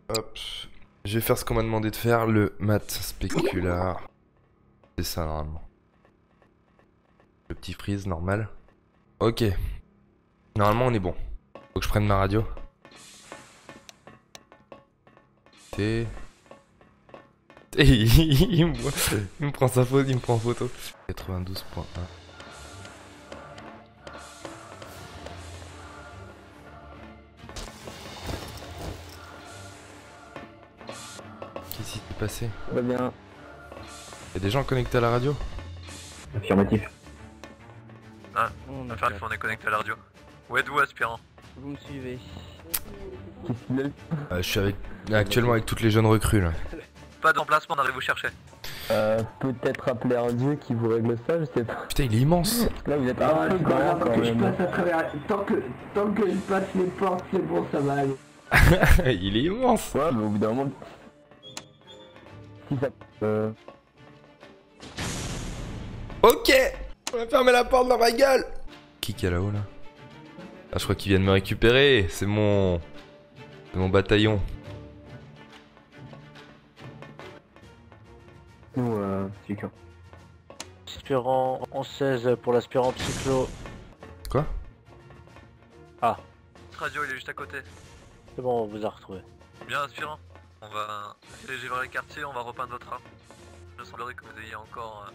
Hop. Je vais faire ce qu'on m'a demandé de faire, le mat spécular. C'est ça normalement. Le petit freeze normal. Ok. Normalement on est bon. Faut que je prenne ma radio. Et il me prend sa photo, il me prend en photo. 92.1. Qu'est-ce qui s'est passé? Va bien. Y'a des gens connectés à la radio? Affirmatif. Ah, on est connecté à la radio. Où êtes-vous, aspirant? Vous me suivez. Je suis actuellement avec toutes les jeunes recrues là. Pas d'emplacement, on arrive vous chercher. Peut-être appeler un dieu qui vous règle ça, je sais pas. Putain, il est immense. Là vous êtes Ah, un peu c'est pas grand grave quand que je même. passe à travers. Tant que je passe les portes, c'est bon, ça va aller. Il est immense. Ouais, mais au bout d'un moment. Si ça. Ok. On va fermer la porte dans ma gueule. Qui qu'il y a là-haut là? Ah, je crois qu'ils viennent me récupérer. C'est mon bataillon. Nous, c'est sûr. Aspirant en 16 pour l'aspirant psychlo. Quoi? Radio, il est juste à côté. C'est bon, on vous a retrouvé. Bien, aspirant. On va se diriger vers les quartiers, on va repeindre votre arme. Il me semblerait que vous ayez encore...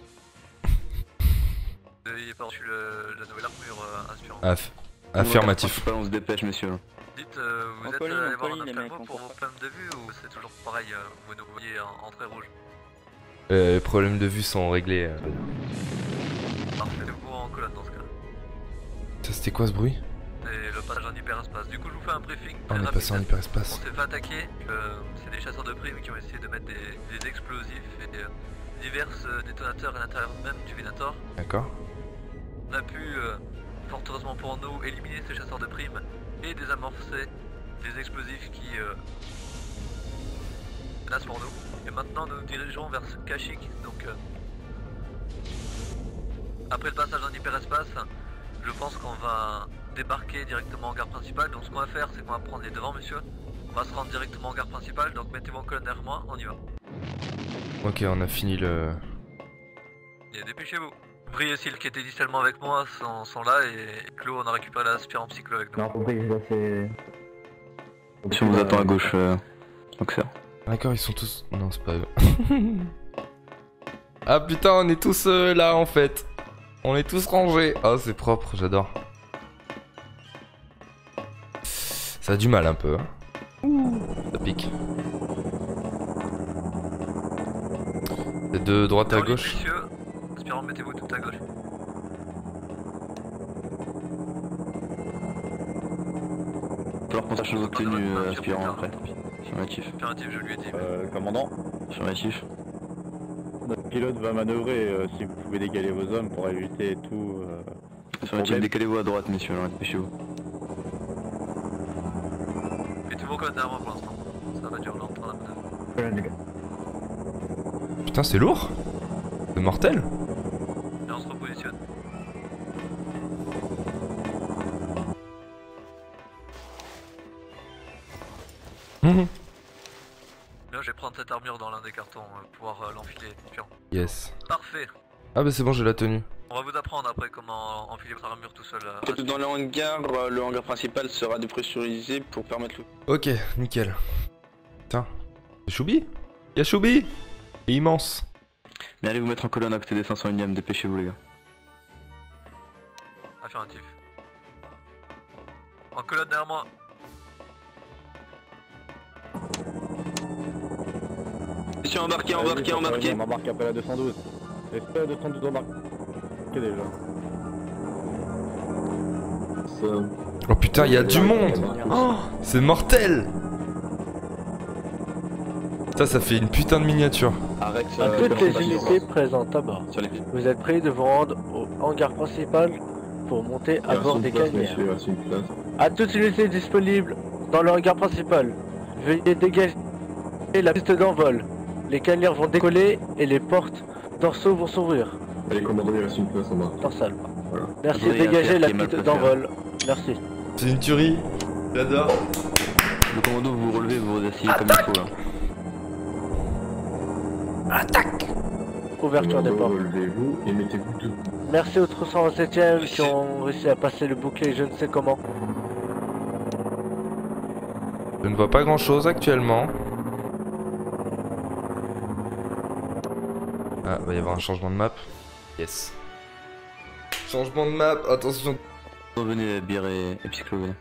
vous ayez pas reçu la nouvelle armure, aspirant. Affirmatif. On se dépêche, monsieur. Dites, vous êtes allé voir un ophtalmo pour vos problèmes de vue ou c'est toujours pareil, vous nous voyez en trait rouge? Les problèmes de vue sont réglés. Parfait, vous en colonne dans ce cas. Ça c'était quoi ce bruit? C'est le passage en hyperespace. Du coup, je vous fais un briefing On très est passé en rapide. hyperespace. On s'est fait attaquer, c'est des chasseurs de primes qui ont essayé de mettre des explosifs et divers détonateurs à l'intérieur même du Venator. D'accord. On a pu, fort heureusement pour nous, éliminer ces chasseurs de primes et désamorcer les explosifs qui menacent pour nous. Et maintenant, nous nous dirigeons vers ce Kashyyyk. Donc, après le passage en hyperespace, je pense qu'on va débarquer directement en gare principale. Donc, ce qu'on va faire, c'est qu'on va prendre les devants, monsieur. On va se rendre directement en gare principale. Donc, mettez-vous en colonne derrière moi, on y va. Ok, on a fini le... Et dépêchez-vous. Brie et Sil qui étaient initialement avec moi sont là et Clo, on a récupéré l'aspirant psychlo avec nous. Non, compris, là c'est. Si on vous attend à gauche, Auxerre. D'accord, ils sont tous... Non, c'est pas eux. Ah putain, on est tous là en fait. On est tous rangés. Oh, c'est propre, j'adore. Ça a du mal un peu. Hein. Ça pique. C'est de droite à gauche. Messieurs, aspirant, mettez-vous tout à gauche. Falloir qu'on sache nos tenues, aspirant après. Affirmatif. Affirmatif, je lui ai dit. Commandant, Affirmatif. notre pilote va manœuvrer si vous pouvez décaler vos hommes pour éviter tout. Affirmatif, décalez-vous à droite, messieurs, alors dépêchez-vous. Mettez-vous en colonne derrière moi pour l'instant. Ça va durer longtemps la manœuvre. Putain, c'est lourd. C'est mortel. Et on se repositionne. Là, je vais prendre cette armure dans l'un des cartons pour pouvoir l'enfiler. Yes. Parfait. Ah bah c'est bon, j'ai la tenue. On va vous apprendre après comment enfiler votre armure tout seul. Dans le hangar principal sera dépressurisé pour permettre le... Ok, nickel. Putain. C'est Choubi? Y'a Choubi? Il est immense. Mais allez vous mettre en colonne à côté des 500 unième, dépêchez-vous les gars. Affirmatif. En colonne derrière moi. Messieurs, embarquez, embarquez, embarquez. On embarque après la 212. J'espère la 212 embarqué déjà. Oh putain, y'a du monde. Oh, c'est mortel. Ça fait une putain de miniature. Arrête, À toutes les unités présentes à bord. sur les... Vous êtes prêts de vous rendre au hangar principal pour monter à bord des canières. À toutes les unités disponibles dans le hangar principal, veuillez dégager la piste d'envol. Les canières vont décoller et les portes dorsaux vont s'ouvrir. Allez, commandant, il reste une place en bas. Dorsale. Voilà. Merci, Faudrait dégagez la qui est mal piste placé, d'envol. Merci. C'est une tuerie. J'adore. Le commando, vous relevez, vous asseyez comme il faut là. Attaque! Ouverture des portes. Relevez-vous et mettez-vous debout. Merci aux 327e qui ont réussi à passer le bouclier, je ne sais comment. Je ne vois pas grand chose actuellement. Ah, va y avoir un changement de map. Yes. Changement de map, attention. Revenez, bière et psycholo, venez.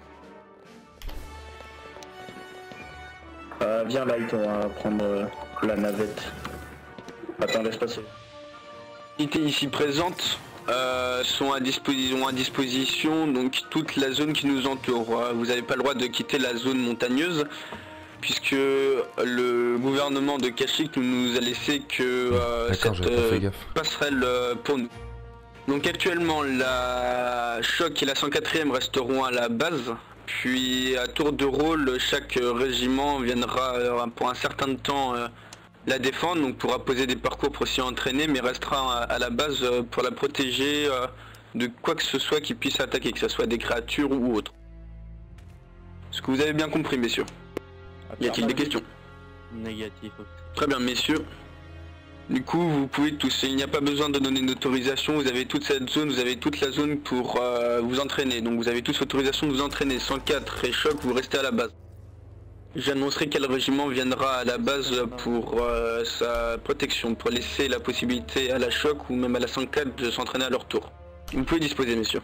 Viens Light, on va prendre la navette. Attends, laisse passer. Les unités ici présentes sont à disposition donc toute la zone qui nous entoure. Vous n'avez pas le droit de quitter la zone montagneuse puisque le gouvernement de Kashyyyk nous a laissé que cette passerelle pour nous. Donc actuellement la Choc et la 104e resteront à la base, puis à tour de rôle chaque régiment viendra pour un certain temps la défendre, donc pourra poser des parcours pour s'y entraîner, mais restera à la base pour la protéger de quoi que ce soit qui puisse attaquer, que ce soit des créatures ou autre. Est-ce que vous avez bien compris, messieurs? Y a-t-il des questions? Négatif. Très bien, messieurs. Du coup, vous pouvez tous, il n'y a pas besoin de donner une autorisation, vous avez toute cette zone, vous avez toute la zone pour vous entraîner. Donc vous avez tous l'autorisation de vous entraîner. 104 et Choc, vous restez à la base. J'annoncerai quel régiment viendra à la base pour sa protection, pour laisser la possibilité à la Choc ou même à la 104 de s'entraîner à leur tour. Vous pouvez disposer, messieurs.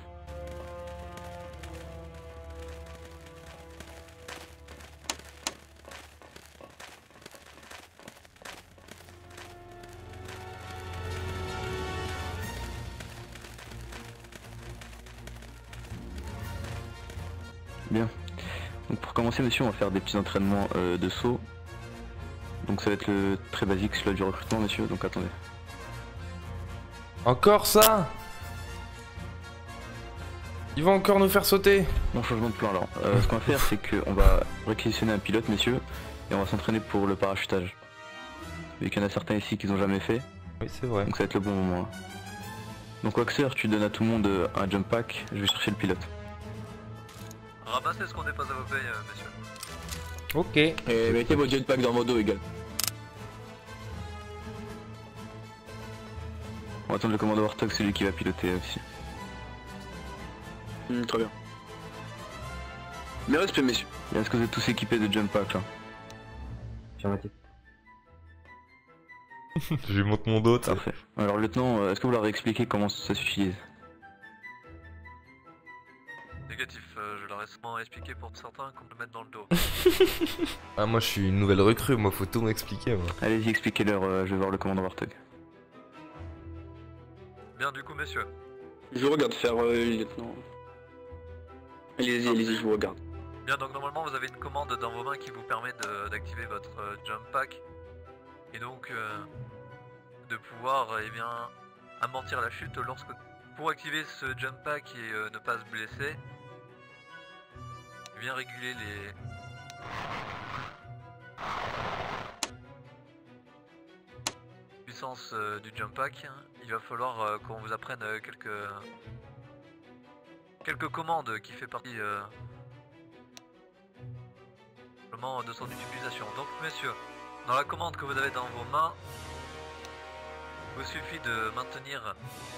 Bien. Donc pour commencer, messieurs, on va faire des petits entraînements de saut. Donc ça va être le très basique celui du recrutement, messieurs, donc attendez. Encore ça? Ils vont encore nous faire sauter. Bon, changement de plan alors. Ce qu'on va faire, c'est qu'on va réquisitionner un pilote, messieurs, et on va s'entraîner pour le parachutage. Vu qu'il y en a certains ici qui n'ont jamais fait. Oui, c'est vrai. Donc ça va être le bon moment. Là. Donc Waxer, tu donnes à tout le monde un jump pack, je vais chercher le pilote. Ramassez ce qu'on dépasse à vos payes, messieurs. Ok. Et mettez vos jetpacks dans vos dos également. On va attendre le commandant Warthog, c'est lui qui va piloter aussi. Très bien. Mes respects, messieurs. Est-ce que vous êtes tous équipés de jump pack là? Je lui montre mon dos. Parfait. Alors lieutenant, est-ce que vous leur avez expliqué comment ça s'utilise? Négatif, je leur ai seulement expliqué pour certains qu'on peut le mettre dans le dos. Ah, moi je suis une nouvelle recrue, moi faut tout m'expliquer moi. Allez-y, expliquez-leur, je vais voir le commandant Warthog. Bien, du coup, messieurs. Je vous regarde faire lieutenant. Allez-y, allez-y, je vous regarde. Bien, donc normalement vous avez une commande dans vos mains qui vous permet d'activer votre jump pack. Et donc de pouvoir eh bien, amortir la chute lorsque... Pour activer ce jump pack et ne pas se blesser, bien réguler les... puissances du jump pack. Il va falloir qu'on vous apprenne quelques commandes qui fait partie de son utilisation. Donc messieurs, dans la commande que vous avez dans vos mains, il vous suffit de maintenir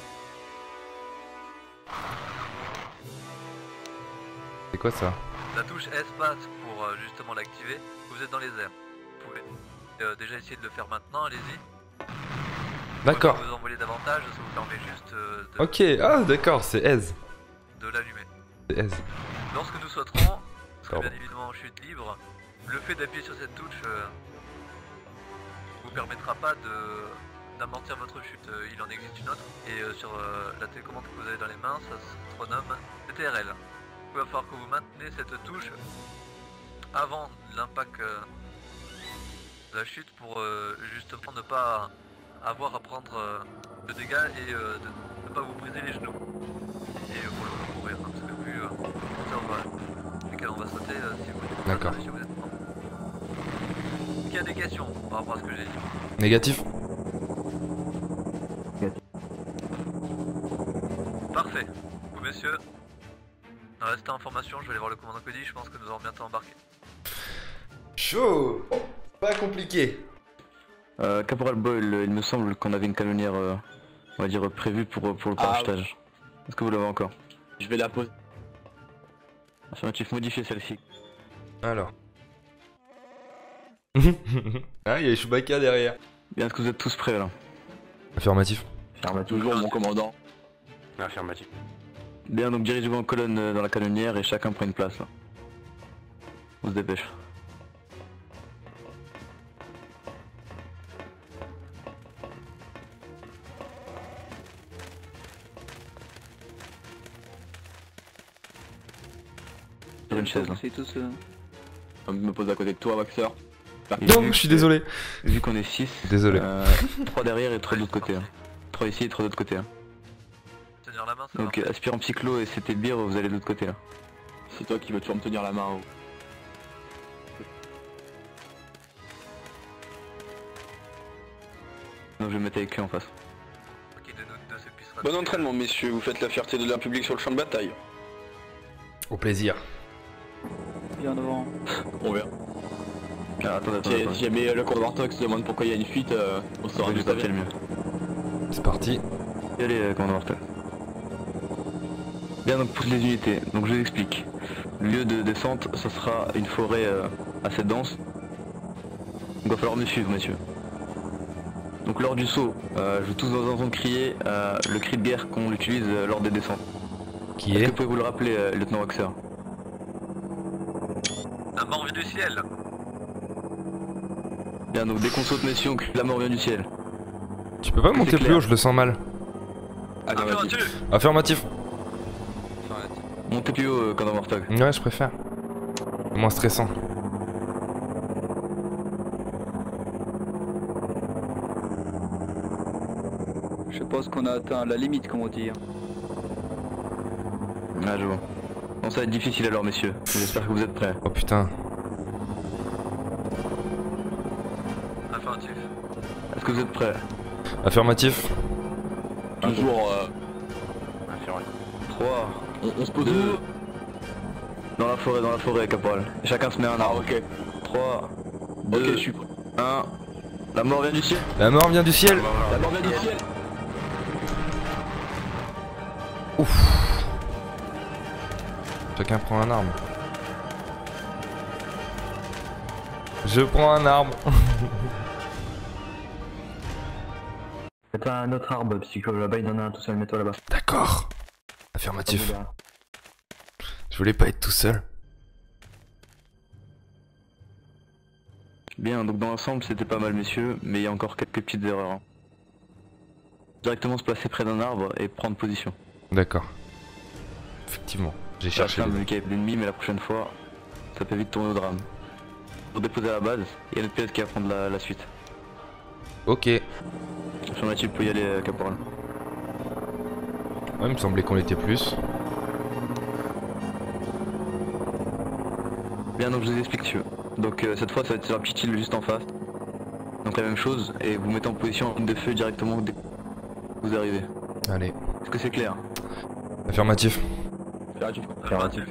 C'est quoi ça? la touche espace pour justement l'activer. Vous êtes dans les airs. Vous pouvez déjà essayer de le faire maintenant, allez-y. D'accord. Vous envoyer davantage, ça vous permet juste de... Ok, ah d'accord, c'est aise. De l'allumer. C'est aise. Lorsque nous souhaiterons, ce sera bien évidemment en chute libre, le fait d'appuyer sur cette touche vous permettra pas d'amortir votre chute. Il en existe une autre et sur la télécommande que vous avez dans les mains, ça se renomme TRL. Il va falloir que vous maintenez cette touche avant l'impact de la chute pour justement ne pas avoir à prendre le dégât et de ne pas vous briser les genoux. Et pour le courir, parce que vu lesquels on va sauter, si vous D'accord. si vous êtes mort. Est-ce qu'il y a des questions par rapport à ce que j'ai dit? Négatif. Parfait. Vous messieurs, dans reste information, je vais aller voir le commandant Cody, je pense que nous allons bientôt embarquer. chaud. Pas compliqué. Caporal Boyle, il me semble qu'on avait une canonnière, on va dire, prévue pour le parachutage. Est-ce que vous l'avez encore? Je vais la poser. Affirmatif, modifier celle-ci. Alors. Ah, il y a Chewbacca derrière. Bien, est-ce que vous êtes tous prêts là? Affirmatif. Toujours mon commandant. Affirmatif. Bien, donc dirigez-vous en colonne dans la canonnière et chacun prend une place là. On se dépêche. Sur une chaise là. C'est tous. Je me pose à côté de toi, Waxer. Non, je suis désolé. Vu qu'on est 6, Désolé. 3 derrière et 3 de l'autre côté. 3 ici et 3 de l'autre côté. Tenir la main, ça Donc aspirant Psychlo et c'était Beer, vous allez de l'autre côté là. C'est toi qui veux toujours me tenir la main. Donc je vais me mettre avec lui en face. Ok, de nous deux, c'est plus Bon entraînement messieurs, vous faites la fierté de la République sur le champ de bataille. Au plaisir. Bien devant. On verra. Ah, attendez. Si jamais le commandant Tox demande pourquoi il y a une fuite, on saura juste le mieux. C'est parti. Et allez, commandant Martel. Bien, donc pour les unités, donc je vous explique. Le lieu de descente, ce sera une forêt assez dense. Donc il va falloir me suivre, messieurs. Donc lors du saut, je veux tous vous entendre crier le cri de guerre qu'on utilise lors des descentes. Qui Est-ce est que vous pouvez vous le rappeler, lieutenant Waxer? La mort vient du ciel. Bien, donc dès qu'on saute, messieurs, on crie la mort vient du ciel. Tu peux pas monter plus haut, je le sens mal. Affirmatif. Affirmatif. Montez plus haut, commandant Mortog. Ouais, je préfère. Moins stressant. Je pense qu'on a atteint la limite, comment dire. Ah, je vois. Bon, ça va être difficile alors, messieurs. J'espère que vous êtes prêts. Oh putain. Affirmatif. Est-ce que vous êtes prêts? Affirmatif. Toujours 3, on se pose 2, dans la forêt, caporal. Chacun se met un arbre. ok. 3, Ok, 2, je suis prêt. 1. La mort vient du ciel. La mort vient du ciel. La mort vient du ciel. Chacun prend un arbre. Je prends un arbre. C'est pas un autre arbre, Psycho, là-bas il en a un tout seul, mets-toi là-bas. D'accord. Affirmatif. Je voulais pas être tout seul. Bien, donc dans l'ensemble c'était pas mal, messieurs, mais il y a encore quelques petites erreurs. Directement se placer près d'un arbre et prendre position. D'accord. Effectivement, j'ai cherché. Vu qu'il y a l'ennemi, mais la prochaine fois, ça peut vite tourner au drame. Pour déposer à la base, il y a notre pilote qui va prendre la suite. Ok. Affirmatif, peut y aller, caporal. Ouais, il me semblait qu'on l'était plus. Bien, donc je vous explique, monsieur. Donc cette fois, ça va être sur la petite île juste en face. Donc la même chose, et vous mettez en position en ligne de feu directement dès que vous arrivez. Allez. Est-ce que c'est clair? Affirmatif. Affirmatif.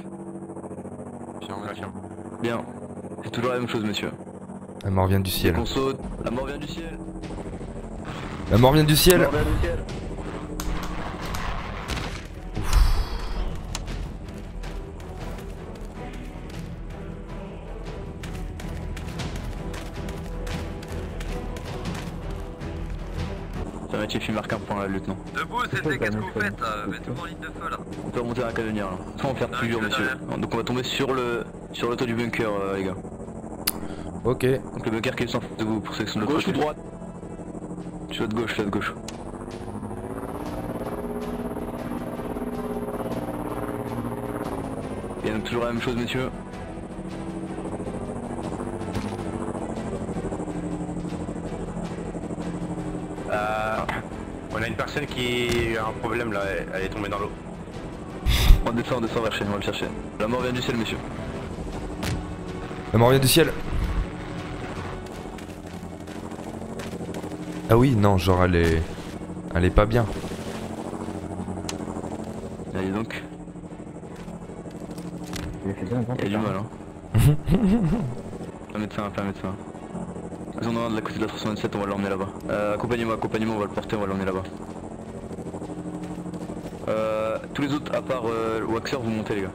Bien. C'est toujours la même chose, monsieur. La mort vient du Dès ciel. qu'on saute, la mort vient du ciel. La mort vient du ciel. La mort vient du ciel. Affirmatif, il marque un point là, le lieutenant. Debout, c'était qu'est-ce que vous faites? Mettez-vous en ligne de feu là. On peut remonter à la canonnière là. Ça on va faire Non, plusieurs, je suis monsieur. Donc on va tomber sur le toit du bunker, les gars. Ok. Donc le bunker qui est juste en face de vous pour ceux qui sont de l'autre Gauche ou côté. droite? Je suis de gauche, je suis de gauche. Bien, donc toujours la même chose, messieurs. On a une personne qui a un problème là, elle est tombée dans l'eau. On descend vers le on va le chercher. La mort vient du ciel, messieurs. La mort vient du ciel. Ah oui, non, genre elle est pas bien. Allez donc. Il a fait bien, Il y a du mal, hein. Un médecin. Ils en ont un de la côté de la 327, on va l'emmener là-bas. Accompagnez-moi, on va le porter, on va l'emmener là-bas. Tous les autres, à part Waxer, vous montez les gars.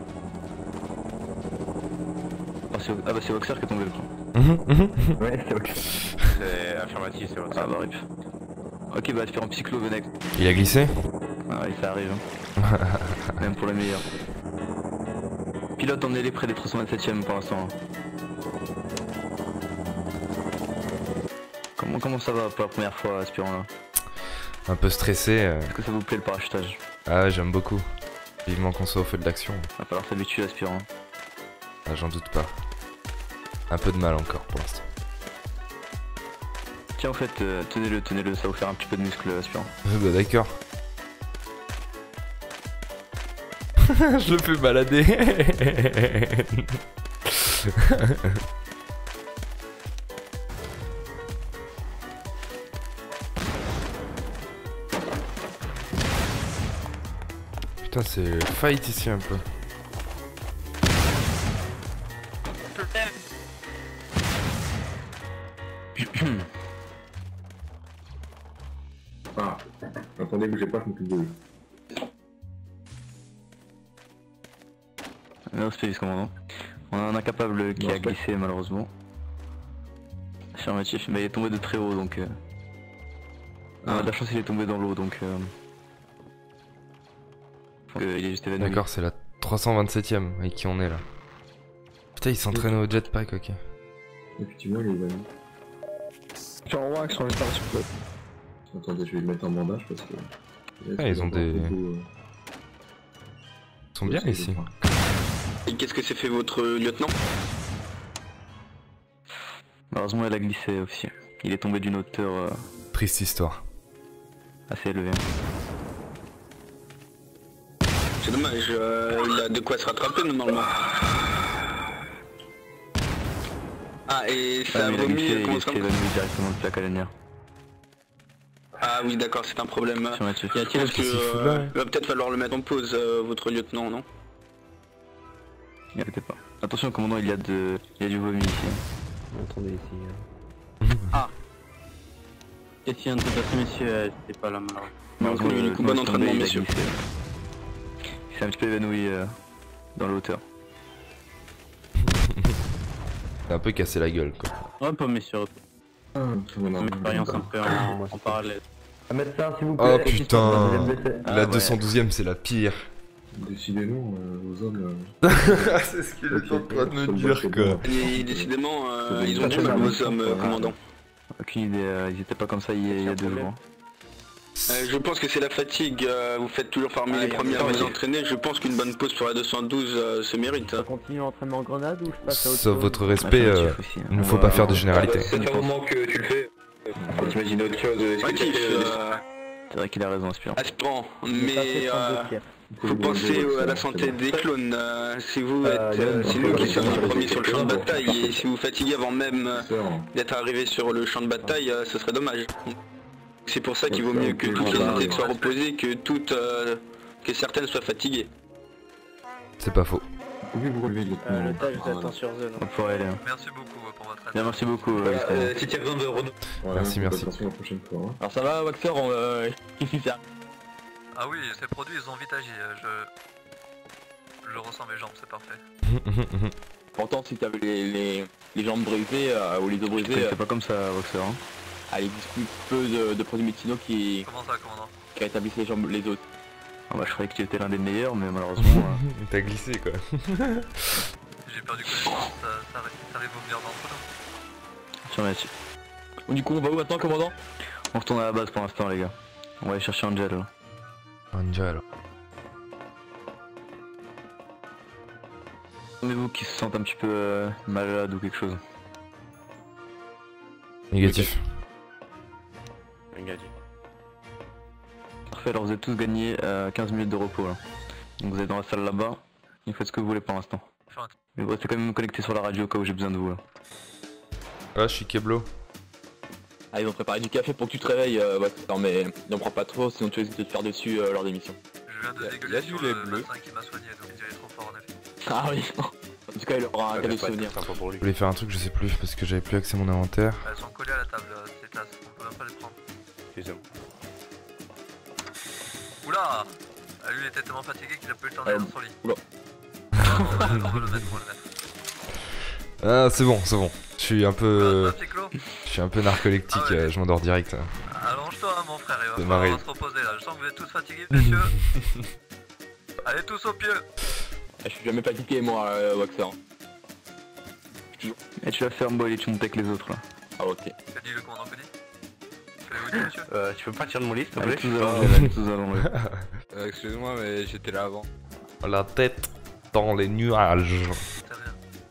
Ah bah c'est Waxer qui est tombé. Ouais, c'est ok. C'est affirmatif, c'est Waxer. Ah bah rip. Ok, bah aspirant psychlo, venez. Il a glissé? Ah oui, ça arrive. Hein. Même pour les meilleurs. Pilote, emmenez-les près des 327ème pour l'instant. Comment ça va pour la première fois, aspirant là? Un peu stressé. Est-ce que ça vous plaît le parachutage? Ah ouais, j'aime beaucoup. Vivement qu'on soit au feu de l'action. Va falloir s'habituer, aspirant. Ah, j'en doute pas. Un peu de mal encore pour l'instant. Tiens, en fait, tenez-le, ça va vous faire un petit peu de muscle, aspirant. Bah d'accord. Je le fais balader. Putain, c'est fight ici un peu. Ah, attendez, bougez pas, je m'occupe de lui. Non, c'est pas commandant. On a un incapable qui a glissé malheureusement. Affirmatif, mais il est tombé de très haut donc... On a de la chance, il est tombé dans l'eau donc... il est juste évanoui. D'accord, c'est la 327ème avec qui on est là. Putain, il s'entraîne au jetpack, ok. Effectivement, il est évanoui. Genre wax sur les stars sur le... Attendez, je vais le mettre en bandage parce que... Ah, ils ont des... Ils sont bien ici. Et qu'est-ce que s'est fait votre lieutenant? Malheureusement, elle a glissé aussi. Il est tombé d'une hauteur... Triste histoire. assez élevée. C'est dommage, il a de quoi se rattraper normalement. Ah, et ça a vomi, comment ça? Il est évanoui directement depuis la calanière. Ah oui, d'accord, c'est un problème. Sur Mathieu. Je pense que il va peut-être falloir le mettre en pause, votre lieutenant, non? Il n'y pas. Attention, commandant, il y a du vomi ici. Attendez ici. Ah. Qu'est-ce qu'il y a de passer, messieurs? C'était pas là, malheureusement. Donc, du coup, bon entraînement, messieurs. Il s'est un petit peu évanoui dans la hauteur. C'est un peu cassé la gueule quoi. Ouais, pas messieurs. Expérience un peu en parallèle. Un médecin, s'il vous plaît. Oh putain, la 212ème c'est la pire. Décidément, aux hommes... C'est ce qu'il est en train de me dire quoi. Et décidément, ils ont du mal aux hommes, commandant. Aucune idée, ils étaient pas comme ça il y a 2 jours. Je pense que c'est la fatigue, vous faites toujours parmi les premiers à vous entraîner, je pense qu'une bonne pause pour la 212 se mérite. On continue l'entraînement en grenade ou je passe à autre Sauf chose? votre respect, il ne faut pas faire de généralité. C'est un moment que tu le fais. Faut t'imaginer autre chose. C'est vrai qu'il a raison, aspirant. Aspirant, mais faut penser à la santé des clones. Si vous êtes, c'est nous qui sommes les premiers sur le champ de bataille et si vous fatiguez avant même d'être arrivé sur le champ de bataille, ce serait dommage. C'est pour ça qu'il vaut mieux que toutes les unités soient reposées que certaines soient fatiguées. C'est pas faux. Pouvez vous relever Le tâche d'attente sur zone. On pourrait aller. Merci beaucoup pour votre aide. Bien, merci beaucoup. Si tu as besoin de Renault. Merci. Attention la prochaine fois. Hein. Alors ça va, Waxer, qu'est-ce qu'il fait? Ah oui, ces produits ils ont vite agi, je ressens mes jambes, c'est parfait. Pourtant si t'avais les jambes brisées ou les os brisés, C'est pas comme ça, Waxer. Hein. il existe peu de produits médicinaux qui Comment ça, commandant? rétablissent les jambes, les os. Ah bah je croyais que tu étais l'un des meilleurs, mais malheureusement... T'as glissé quoi. J'ai perdu connaissance, ça arrive au meilleur d'entre nous. Sur Mathieu. Du coup on va où maintenant, commandant? On retourne à la base pour l'instant les gars. On va aller chercher Angel là. Angel. Attendez-vous qu'ils se sentent un petit peu malades ou quelque chose. Négatif. Parfait, alors vous êtes tous gagnés 15 minutes de repos là. Donc vous êtes dans la salle là-bas, vous faites ce que vous voulez pour l'instant. Mais vous restez quand même connecté sur la radio au cas où j'ai besoin de vous là. Ah, je suis Keblo. Ah ils ont préparé du café pour que tu te réveilles, non mais n'en prends pas trop sinon tu risques de te faire dessus lors d'émission. Je viens de dégueuler sur le médecin qui m'a soigné, donc il est trop fort en effet. Ah oui. tout cas, il aura un cadeau de souvenir. Je voulais faire un truc, je sais plus, parce que j'avais plus accès à mon inventaire. Elles sont collées à la table, ces tasses, on peut même pas les prendre. Excusez-moi. Oula! Lui il était tellement fatigué qu'il a pas eu le temps d'aller dans son lit. Oula. Non, on va le mettre, on va le mettre. Ah, c'est bon, c'est bon. Je suis un peu. Je suis un peu narcoleptique, Ah ouais. je m'endors direct. Allonge-toi, hein, mon frère, il va C'est falloir marré. se reposer là. Je sens que vous êtes tous fatigués, messieurs. Allez, tous au pied! Je suis jamais fatigué, moi, Waxer. Et tu vas faire un et tu montes avec les autres là. Ah, ok. Qu'a dit le commandant Cody? Qu'avez-vous dit, monsieur? Tu peux partir de mon lit, s'il te Allez, plaît? tous allons. Excuse-moi, mais j'étais là avant. La tête dans les nuages. Très bien.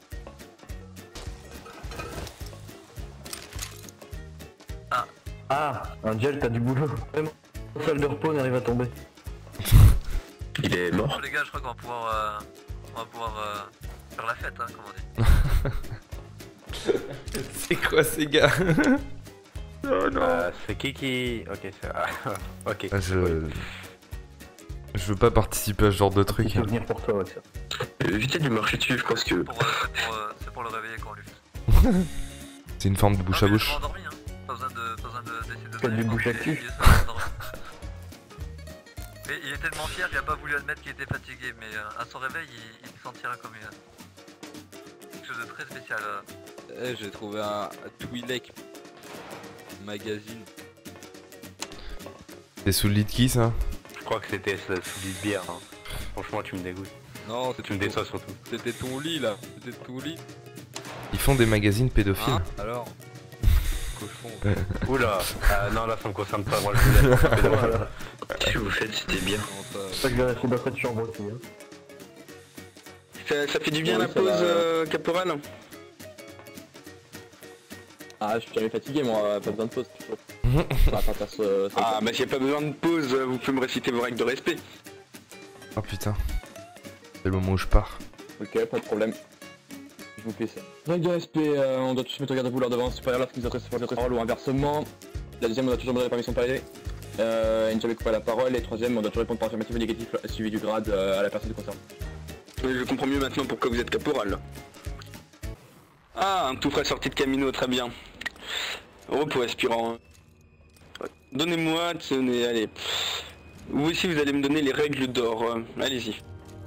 Ah, Angel, t'as du boulot. Vraiment, salle de repos, on arrive à tomber. Il est mort. Bon, les gars, je crois qu'on va pouvoir, faire la fête, hein, comme on dit. C'est quoi ces gars? Oh non. C'est qui... Ok, c'est... ok. Ah, je veux pas participer à ce genre de truc. C'est venir pour toi, ouais, ça. Évitez de lui marcher dessus, je pense que... C'est pour le réveiller quand on lui fait. C'est une forme de bouche à bouche. Endormi, hein. Pas besoin d'essayer de Faites du bouche à cul. Mais il est tellement fier qu'il a pas voulu admettre qu'il était fatigué, mais à son réveil, il se sentira comme quelque chose de très spécial. J'ai trouvé un Twi'lek magazine. C'est sous le lit de qui ça? Je crois que c'était sous lit de bière. Hein. Franchement, tu me dégoûtes. Non, tu me déçois surtout. C'était ton lit là. C'était ton lit. Ils font des magazines pédophiles. Hein alors cochon. Oula, non là ça me concerne pas, moi je vous laisse. Qu'est-ce que vous faites, c'était bien. C'est pas que je vais rester dans cette chambre aussi, hein. Ça fait du bien la pause, caporal? Ah, je suis jamais fatigué, moi, pas besoin de pause. Ah, bah s'il n'y a pas besoin de pause, vous pouvez me réciter vos règles de respect. Oh putain. C'est le moment où je pars. Ok, pas de problème. Je vous fais ça. Règle de respect, on doit tous mettre au garde-à-vous lors devant supérieur lorsqu'il nous adresse votre parole ou inversement. La deuxième, on doit toujours demander la permission de parler. Ne jamais couper la parole. Et troisième, on doit toujours répondre par affirmatif ou négatif suivi du grade à la personne concernée. Je comprends mieux maintenant pourquoi vous êtes caporal. Ah, un tout frais sorti de Camino, très bien. Repos aspirant. Donnez-moi, tenez, allez. Vous aussi, vous allez me donner les règles d'or. Allez-y.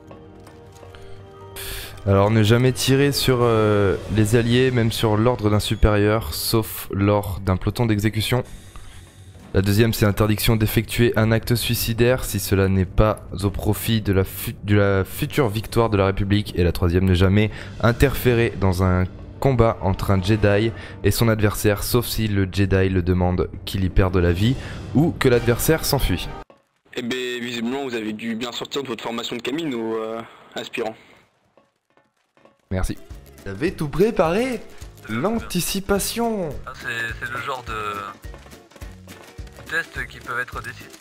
Alors ne jamais tirer sur les alliés, même sur l'ordre d'un supérieur, sauf lors d'un peloton d'exécution. La deuxième, c'est interdiction d'effectuer un acte suicidaire si cela n'est pas au profit de la future victoire de la République. Et la troisième, ne jamais interférer dans un combat entre un Jedi et son adversaire, sauf si le Jedi le demande, qu'il y perde la vie ou que l'adversaire s'enfuit. Eh ben, visiblement, vous avez dû bien sortir de votre formation de Camino, aspirant. Merci. Vous avez tout préparé? L'anticipation. Ah, c'est le genre de tests qui peuvent être décidés.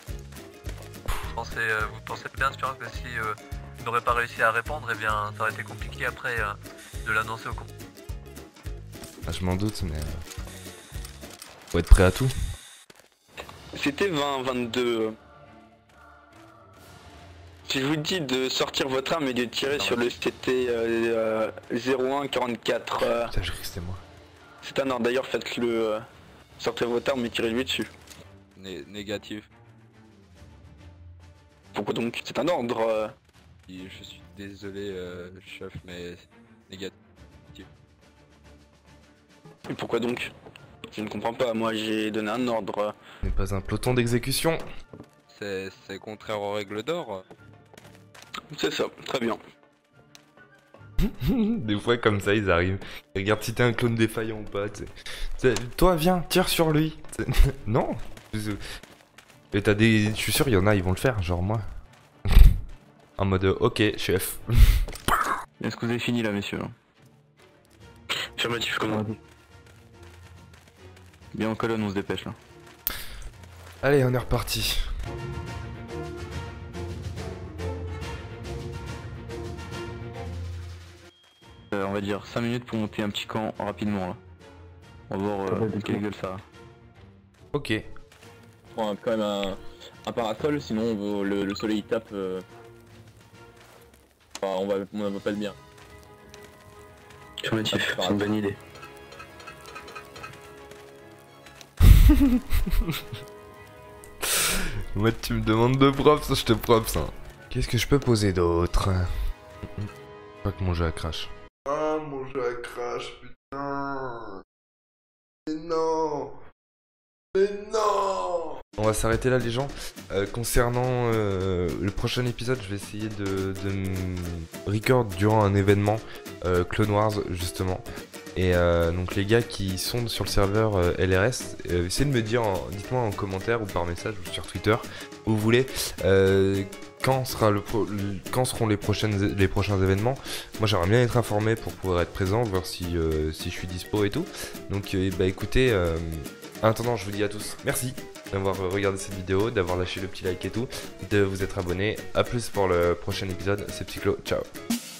Vous pensez bien, aspirant, que si vous n'aurez pas réussi à répondre, eh bien, ça aurait été compliqué après de l'annoncer au cours. Ah, je m'en doute, mais faut être prêt à tout. C'était 20-22. Si je vous dis de sortir votre arme et de tirer sur le CT 0144, Putain, j'ai cru que c'était moi. c'est un ordre, d'ailleurs faites-le. Sortez votre arme et tirez-lui dessus. Négatif. Pourquoi donc? C'est un ordre. Je suis désolé, chef, mais négatif. Et pourquoi donc? Je ne comprends pas, moi j'ai donné un ordre. Ce n'est pas un peloton d'exécution. C'est contraire aux règles d'or. C'est ça, très bien. Des fois comme ça ils arrivent. Ils regardent si t'es un clone défaillant ou pas. Toi viens, tire sur lui. Non. Et t'as des. Je suis sûr il y en a, ils vont le faire, genre moi. En mode ok chef. Est-ce que vous avez fini là messieurs? Affirmatif, comment? Bien en colonne, on se dépêche là. Allez, on est reparti. On va dire 5 minutes pour monter un petit camp rapidement là. On va voir quelle gueule ça a. Ok. On prend quand même un parasol, sinon le soleil tape. Enfin, on va pas le bien. Affirmatif, c'est une bonne idée. Moi, tu me demandes de props, je te props. Hein. Qu'est-ce que je peux poser d'autre? Pas que mon jeu a crash. Ah, mon jeu a crash, putain. Mais non. Mais non. On va s'arrêter là, les gens. Concernant le prochain épisode, je vais essayer de me record durant un événement Clone Wars, justement. Et donc les gars qui sont sur le serveur LRS, essayez de me dire, dites-moi en commentaire ou par message ou sur Twitter, où vous voulez, quand seront les prochains événements. Moi j'aimerais bien être informé pour pouvoir être présent, voir si je suis dispo et tout. Donc bah écoutez, en attendant je vous dis à tous merci d'avoir regardé cette vidéo, d'avoir lâché le petit like et tout, de vous être abonné. A plus pour le prochain épisode, c'est Psychlo, ciao.